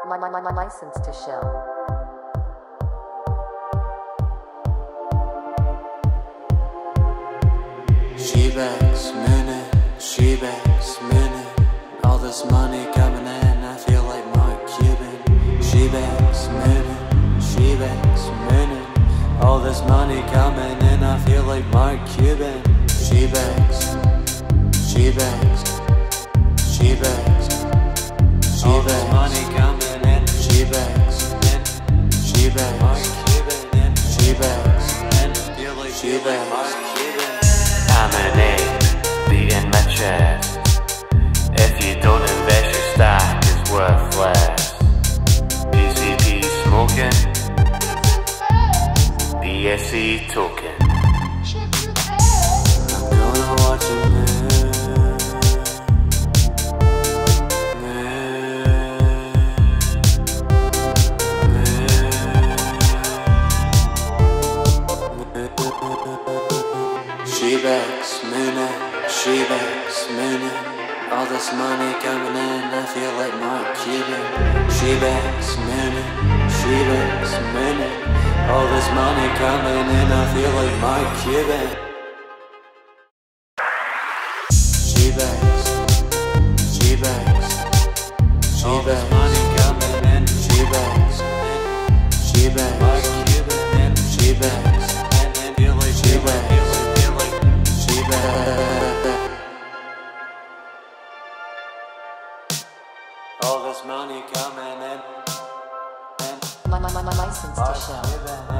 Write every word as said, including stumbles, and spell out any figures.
My, my, my, my license to shill. She begs minute, she begs minute. All this money coming in, I feel like Mark Cuban. She begs minute, she begs minute. All this money coming in, I feel like Mark Cuban. She begs, she begs, she begs, she all begs. This money coming in, she begs, she begs, Mark Cuban. She begs, like she begs, Mark Cuban. I'm an egg, beating my chest. If you don't invest, your stock is worthless. P C P smoking, B S C token. I'm gonna watch you move, She begs minute, she begs minute. All this money coming in, I feel like Mark Cuban. She begs minute, she begs minute. All this money coming in, I feel like Mark Cuban. She begs, she begs, she all begs. This money coming in, she begs, she begs, Mark Cuban. She begs, she begs. All this money coming in, My, my, my, my license to shill.